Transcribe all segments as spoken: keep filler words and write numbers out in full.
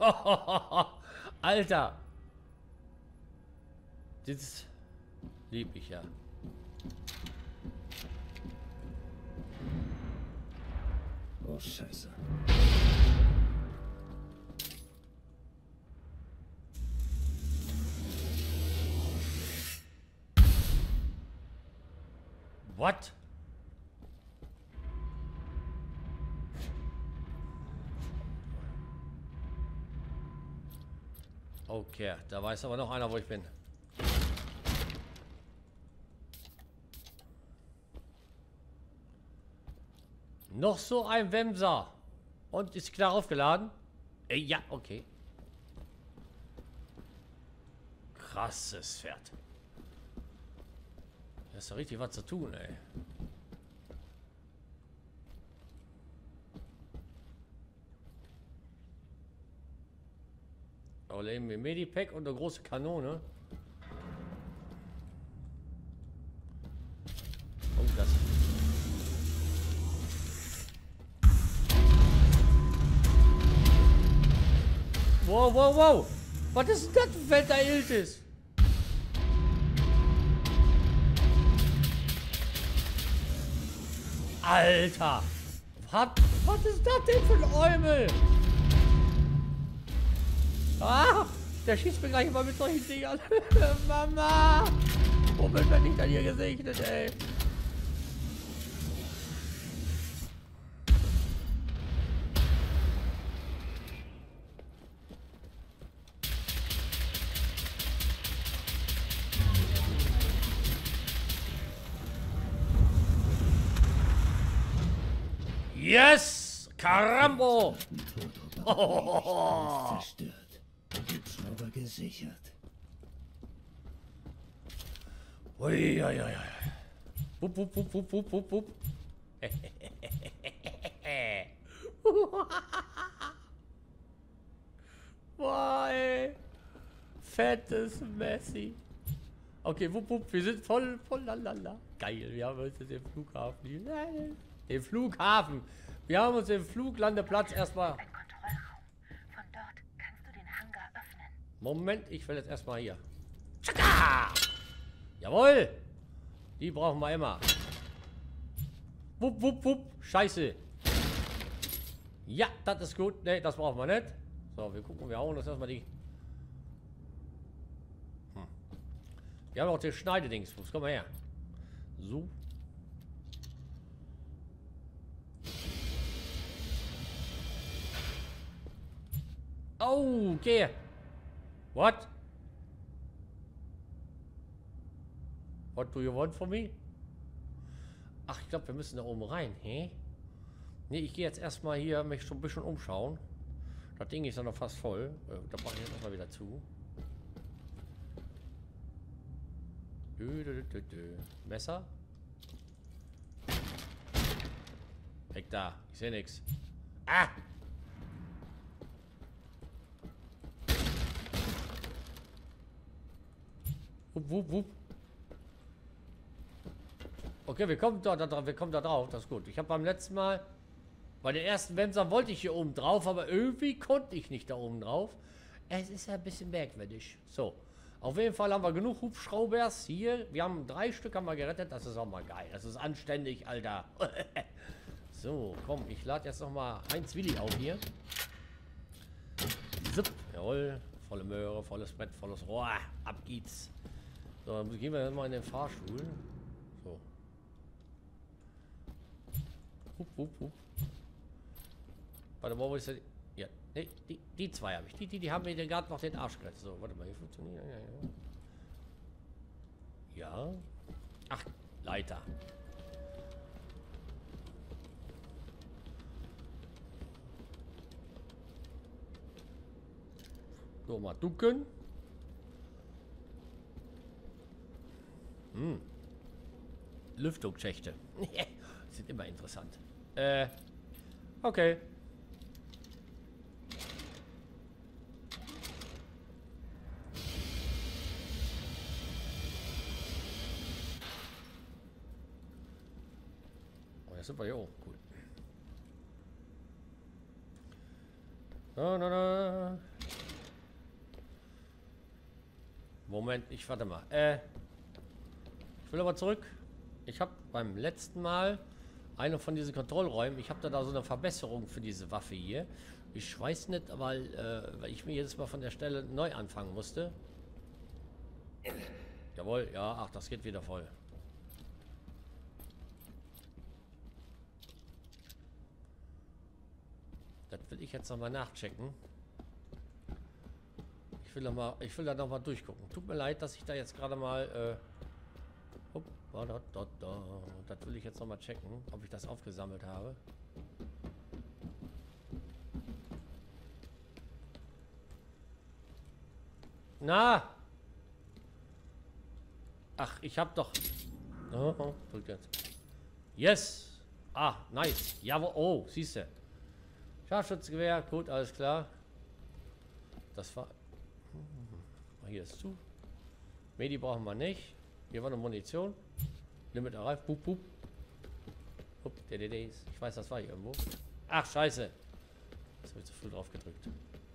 Alter. Das lieb ich ja. Oh, Scheiße. What? Okay, da weiß aber noch einer, wo ich bin. Noch so ein Wemser. Und ist klar aufgeladen? Äh, ja, okay. Krasses Pferd. Das ist doch richtig was zu tun, ey. Aber leben wir Medipack und eine große Kanone. Oh, das. Wow, wow, wow. Was ist denn das für ein Feld da Iltis? Alter. Was, was ist das denn für ein Eumel? Ah, der schießt mir gleich immer mit solchen Dingern. Mama. Womit bin ich denn hier gesegnet, ey? Yes! Carambo! Oh. Zerstört. Hubschrauber gesichert. Ui, ui, ui, ui. Wupp, wupp, wupp, wupp, wupp, wupp, wupp. Boah, ey. Fettes Messi. Okay, wupp, wupp, wir sind voll, voll lalala. Geil, wir haben uns den Flughafen hier. Den Flughafen. Wir haben uns den Fluglandeplatz erstmal. Ein Kontrollraum. Von dort kannst du den Hangar öffnen. Moment, ich will jetzt erstmal hier. Tschakka! Jawohl! Die brauchen wir immer. Wupp, wupp, wupp. Scheiße. Ja, das ist gut. Ne, das brauchen wir nicht. So, wir gucken, wir hauen das erstmal die. Hm. Wir haben auch den Schneidedings. Komm mal her. So. Oh, okay. What? What do you want from me? Ach, ich glaube, wir müssen da oben rein, hä? Nee, ich gehe jetzt erstmal hier mich schon ein bisschen umschauen. Das Ding ist ja noch fast voll. Da mache ich jetzt erstmal wieder zu. Dö, dö, dö, dö. Messer? Weg da. Ich sehe nichts. Ah! Wupp, wupp, wupp. Okay, wir kommen da, da, wir kommen da drauf. Das ist gut. Ich habe beim letzten Mal, bei der ersten Wemser wollte ich hier oben drauf, aber irgendwie konnte ich nicht da oben drauf. Es ist ja ein bisschen merkwürdig. So, auf jeden Fall haben wir genug Hubschraubers hier. Wir haben drei Stück haben wir gerettet. Das ist auch mal geil. Das ist anständig, Alter. So, komm, ich lade jetzt noch mal Heinz Willi auf hier. Zip, jawohl. Volle Möhre, volles Brett, volles Rohr. Ab geht's. So, dann gehen wir mal in den Fahrstuhl. So. Hup, hup, hup. Warte mal, wo ist der? Ja, nee, die, die zwei habe ich. Die, die, die haben mir gerade noch den Arsch gerettet. So, warte mal, hier funktioniert. Ja, ja. Ja. Ach, Leiter. So, mal ducken. Hm. Lüftungsschächte. Sind immer interessant. Äh. Okay. Oh, jetzt sind wir hier hoch. Cool. Na, na, na. Moment, ich warte mal. Äh, ich will aber zurück. Ich habe beim letzten Mal eine von diesen Kontrollräumen. Ich habe da, da so eine Verbesserung für diese Waffe hier. Ich weiß nicht, weil, äh, weil ich mir jedes Mal von der Stelle neu anfangen musste. Jawohl, ja, ach, das geht wieder voll. Das will ich jetzt nochmal nachchecken. Ich will, noch mal, ich will da nochmal durchgucken. Tut mir leid, dass ich da jetzt gerade mal... Äh, up, da, da, da, da. Das will ich jetzt nochmal checken, ob ich das aufgesammelt habe. Na! Ach, ich hab doch... Oh, oh, drückt jetzt. Yes! Ah, nice. Jawohl. Oh, siehst du. Scharfschützengewehr. Gut, alles klar. Das war... Hier ist zu. Medi brauchen wir nicht. Hier war eine Munition. Limit erreicht. Pup, pup. Pup, D D Ds. Ich weiß, das war hier irgendwo. Ach, scheiße. Das habe ich zu früh drauf gedrückt.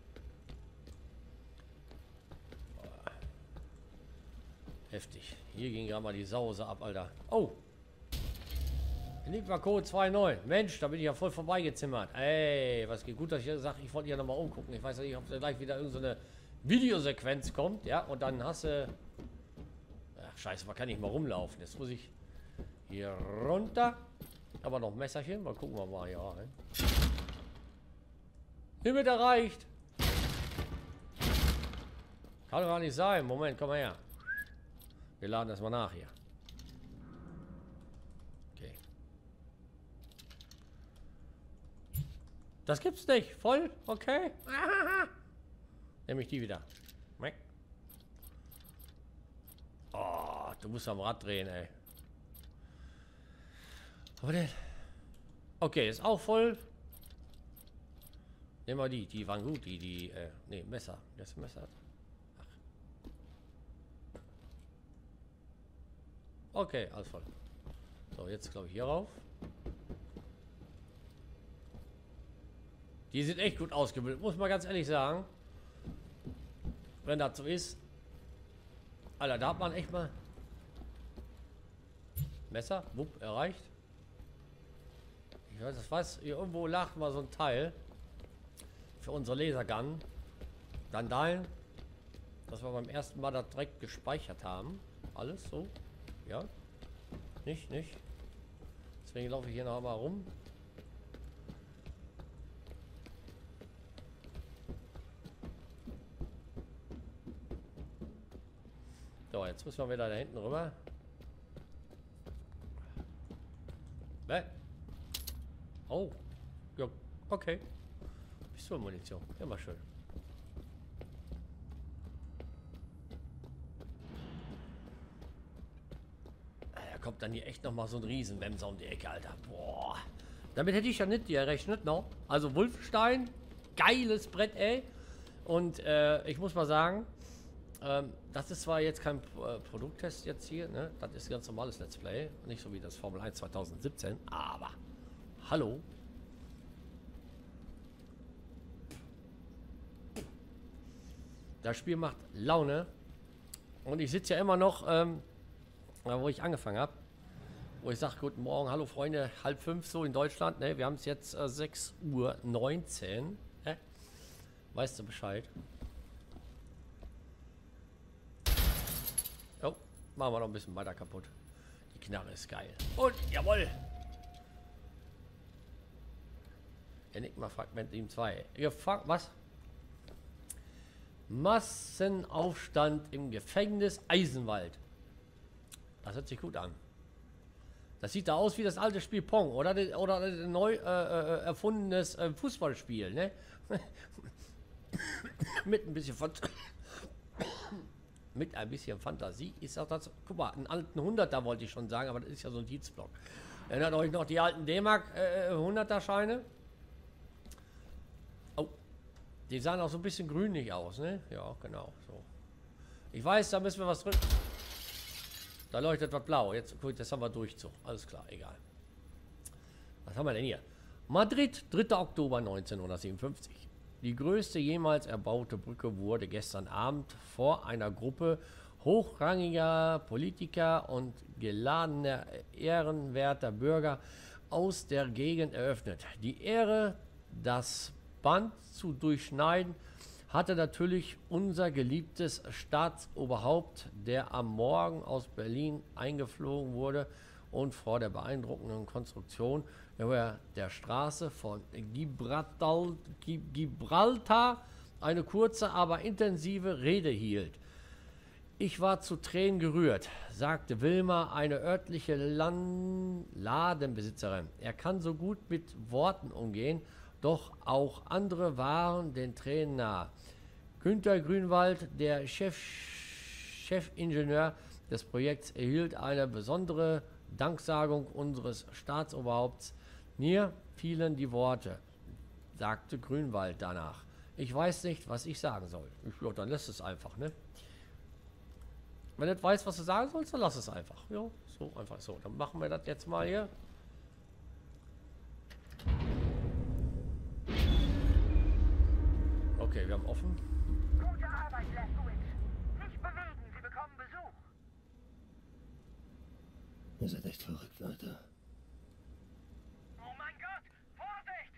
Heftig. Hier ging ja mal die Sause ab, Alter. Oh! Enigma Code zwei neun. Mensch, da bin ich ja voll vorbeigezimmert. Ey, was geht gut, dass ich sage, ich wollte hier nochmal umgucken. Ich weiß ja nicht, ob da gleich wieder irgendeine so Videosequenz kommt, ja, und dann hast du... Ach, scheiße, man kann nicht mal rumlaufen. Jetzt muss ich hier runter. Aber noch ein Messerchen. Mal gucken wir mal, ja. Ne? Limit erreicht. Kann doch gar nicht sein. Moment, komm mal her. Wir laden das mal nach hier. Okay. Das gibt's nicht. Voll? Okay. Nehme ich die wieder. Oh, du musst am Rad drehen, ey. Aber denn? Okay, ist auch voll. Nehmen wir die. Die waren gut. Die, die, äh, nee, Messer. Das Messer. Ach. Okay, alles voll. So, jetzt glaube ich hier rauf. Die sind echt gut ausgebildet, muss man ganz ehrlich sagen. Wenn das so ist. Alter, da hat man echt mal... Messer, wupp, erreicht. Ich weiß das was, hier irgendwo lag mal so ein Teil. Für unsere Lasergun. Dandalen. Dass wir beim ersten Mal das direkt gespeichert haben. Alles so. Ja. Nicht, nicht. Deswegen laufe ich hier noch mal rum. So, jetzt müssen wir wieder da hinten rüber. Ne? Oh. Ja, okay. Pistolmunition. Immer schön. Da kommt dann hier echt noch mal so ein Riesenwemser um die Ecke, Alter. Boah. Damit hätte ich ja nicht gerechnet, no? Also Wolfenstein. Geiles Brett, ey. Und äh, ich muss mal sagen, Ähm, das ist zwar jetzt kein äh, Produkttest jetzt hier, ne? Das ist ein ganz normales Let's Play, nicht so wie das Formel eins zwanzig siebzehn, aber hallo. Das Spiel macht Laune und ich sitze ja immer noch, ähm, wo ich angefangen habe, wo ich sage, guten Morgen, hallo Freunde, halb fünf so in Deutschland, ne? Wir haben es jetzt äh, sechs Uhr neunzehn, ne? Weißt du Bescheid? Oh, machen wir noch ein bisschen weiter kaputt. Die Knarre ist geil. Und, jawohl! Enigma-Fragment sieben zwei. Gefang was? Massenaufstand im Gefängnis Eisenwald. Das hört sich gut an. Das sieht da aus wie das alte Spiel Pong, oder? Oder ein neu äh, äh, erfundenes äh, Fußballspiel, ne? Mit ein bisschen von... Mit ein bisschen Fantasie ist auch das. Guck mal, einen alten hunderter wollte ich schon sagen, aber das ist ja so ein Dienstblock. Erinnert euch noch die alten D-Mark äh, hunderter Scheine? Oh, die sahen auch so ein bisschen grünlich aus, ne? Ja, genau. So. Ich weiß, da müssen wir was drücken. Da leuchtet was blau. Jetzt, gut, das haben wir Durchzug. Alles klar, egal. Was haben wir denn hier? Madrid, dritter Oktober neunzehnhundertsiebenundfünfzig. Die größte jemals erbaute Brücke wurde gestern Abend vor einer Gruppe hochrangiger Politiker und geladener, ehrenwerter Bürger aus der Gegend eröffnet. Die Ehre, das Band zu durchschneiden, hatte natürlich unser geliebtes Staatsoberhaupt, der am Morgen aus Berlin eingeflogen wurde und vor der beeindruckenden Konstruktion über der Straße von Gibraltar, Gibraltar eine kurze, aber intensive Rede hielt. Ich war zu Tränen gerührt, sagte Wilma, eine örtliche Lan- Ladenbesitzerin. Er kann so gut mit Worten umgehen, doch auch andere waren den Tränen nahe. Günter Grünwald, der Chef, Chefingenieur des Projekts, erhielt eine besondere Danksagung unseres Staatsoberhaupts. Mir fielen die Worte, sagte Grünwald danach. Ich weiß nicht, was ich sagen soll. Ich, ja, dann lässt es einfach, ne? Wenn du nicht weißt, was du sagen sollst, dann lass es einfach. Ja, so einfach so. Dann machen wir das jetzt mal hier. Okay, wir haben offen. Gute Arbeit, Blazkowicz. Nicht bewegen, Sie bekommen Besuch. Ihr seid echt verrückt, Leute. Oh mein Gott! Vorsicht!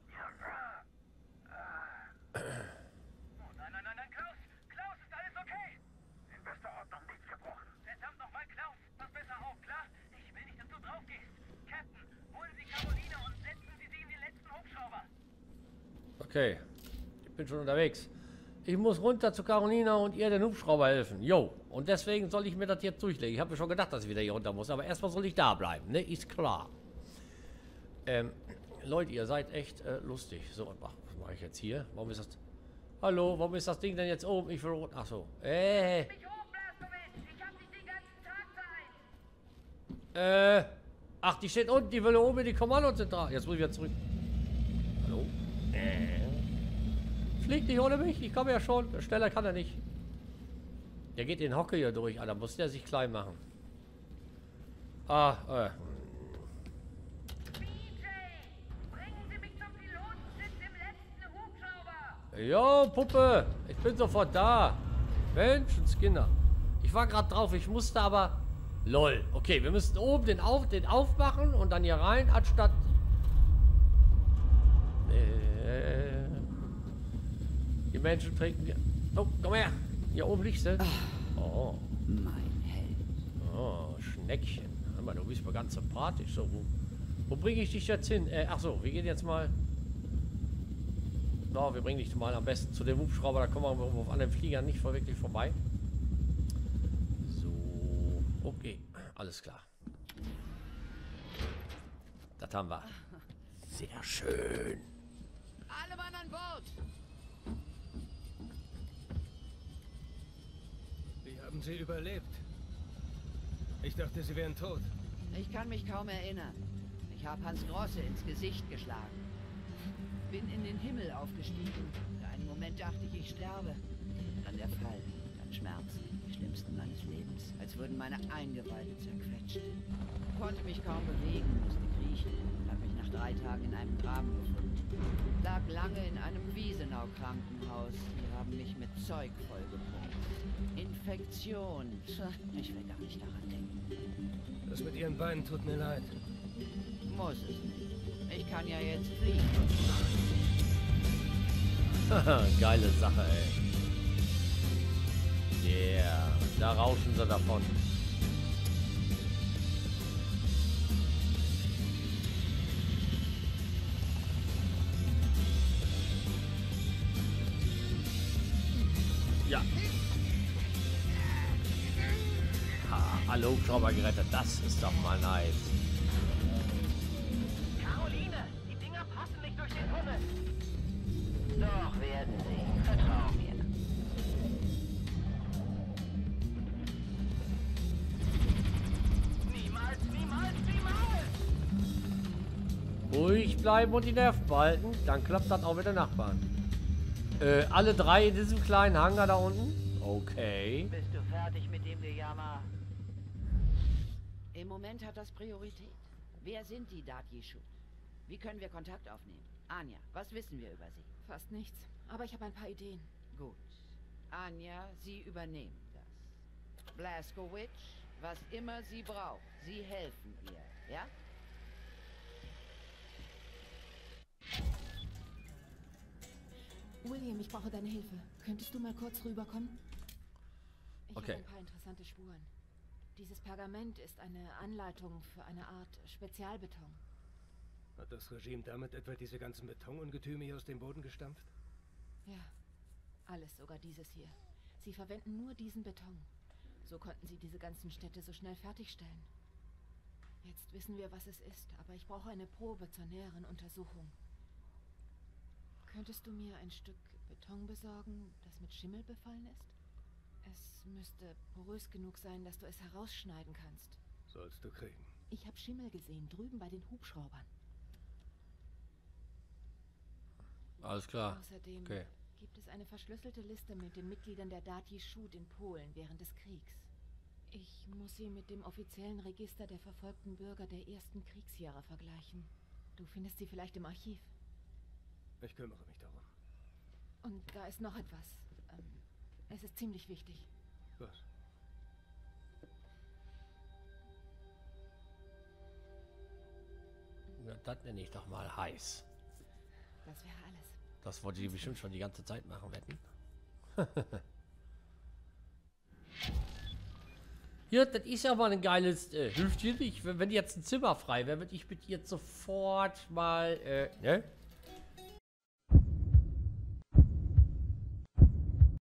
Oh nein, nein, nein, nein, Klaus! Klaus, ist alles okay? In bester Ordnung, nichts gebrochen. Verdammt nochmal, Klaus! Pass besser auf, klar? Ich will nicht, dass du drauf gehst. Captain, holen Sie Caroline und setzen Sie sie in den letzten Hubschrauber. Okay, ich bin schon unterwegs. Ich muss runter zu Carolina und ihr den Hubschrauber helfen. Jo, und deswegen soll ich mir das jetzt durchlegen. Ich habe mir schon gedacht, dass ich wieder hier runter muss, aber erstmal soll ich da bleiben, ne? Ist klar. Ähm, Leute, ihr seid echt äh, lustig. So, was mache mach ich jetzt hier? Warum ist das... Hallo, warum ist das Ding denn jetzt oben? Ich will rot... Ach so. Äh, Mich hoch, Blazkowicz! Ich hab nicht den ganzen Tag Zeit! äh... Ach, die steht unten, die will oben in die Kommandozentrale. Jetzt muss ich wieder zurück. Hallo? Äh... Fliegt nicht ohne mich, ich komme ja schon. Schneller kann er nicht. Der geht den Hocke hier durch, Alter. Muss der sich klein machen. Ah, äh. B J! Bringen Sie mich zum Pilotensitz im letzten Hubschrauber! Jo, Puppe. Ich bin sofort da. Menschenskinder. Ich war gerade drauf, ich musste aber... Lol. Okay, wir müssen oben den, auf, den aufmachen und dann hier rein, anstatt... Äh... Die Menschen trinken... Oh, komm her. Hier oben liegst du. Oh. Mein Held. Oh, Schneckchen. Hör mal, du bist mir ganz sympathisch. So, wo, wo bringe ich dich jetzt hin? Äh, ach so, wir gehen jetzt mal... No, wir bringen dich mal am besten zu dem Hubschrauber. Da kommen wir auf an den Fliegern nicht vor wirklich vorbei. So, okay. Alles klar. Das haben wir. Sehr schön. Alle Mann an Bord! Wie haben Sie überlebt? Ich dachte, Sie wären tot. Ich kann mich kaum erinnern. Ich habe Hans Grosse ins Gesicht geschlagen. Bin in den Himmel aufgestiegen. Für einen Moment dachte ich, ich sterbe. Dann der Fall, dann Schmerzen, die schlimmsten meines Lebens. Als würden meine Eingeweide zerquetscht. Konnte mich kaum bewegen, musste kriechen. Hab mich nach drei Tagen in einem Graben gefunden. Lag lange in einem Wiesenau-Krankenhaus. Die haben mich mit Zeug vollgepumpt. Infektion. Tja, ich will gar nicht daran denken. Das mit Ihren Beinen tut mir leid. Muss es nicht. Ich kann ja jetzt fliegen. Geile Sache, ey. Yeah. Da rauschen sie davon. Ja. Ha, alle Hubschrauber gerettet. Das ist doch mal nice. Caroline, die Dinger passen nicht durch den Tunnel. Doch werden sie. Vertrau mir. Niemals, niemals, niemals! Ruhig bleiben und die Nerven behalten. Dann klappt das auch mit den Nachbarn. Äh, alle drei in diesem kleinen Hangar da unten? Okay. Bist du fertig mit dem Gejammer? Im Moment hat das Priorität. Wer sind die Datjeschu? Wie können wir Kontakt aufnehmen? Anja, was wissen wir über sie? Fast nichts. Aber ich habe ein paar Ideen. Gut. Anja, Sie übernehmen das. Blazkowicz, was immer sie braucht, sie helfen ihr, ja? William, ich brauche deine Hilfe. Könntest du mal kurz rüberkommen? Ich Okay. habe ein paar interessante Spuren. Dieses Pergament ist eine Anleitung für eine Art Spezialbeton. Hat das Regime damit etwa diese ganzen Betonungetüme hier aus dem Boden gestampft? Ja, alles, sogar dieses hier. Sie verwenden nur diesen Beton. So konnten sie diese ganzen Städte so schnell fertigstellen. Jetzt wissen wir, was es ist, aber ich brauche eine Probe zur näheren Untersuchung. Könntest du mir ein Stück Beton besorgen, das mit Schimmel befallen ist? Es müsste porös genug sein, dass du es herausschneiden kannst. Sollst du kriegen. Ich habe Schimmel gesehen, drüben bei den Hubschraubern. Alles klar. Außerdem Okay. gibt es eine verschlüsselte Liste mit den Mitgliedern der Dati Schut in Polen während des Kriegs. Ich muss sie mit dem offiziellen Register der verfolgten Bürger der ersten Kriegsjahre vergleichen. Du findest sie vielleicht im Archiv. Ich kümmere mich darum. Und da ist noch etwas. Ähm, es ist ziemlich wichtig. Was? Ja, das nenne ich doch mal heiß. Das wäre alles. Das wollte die bestimmt schon die ganze Zeit machen, wetten. Ja, das ist ja mal ein geiles äh, Hüftchen. Ich, wenn wenn jetzt ein Zimmer frei wäre, würde ich mit ihr sofort mal, äh, ne?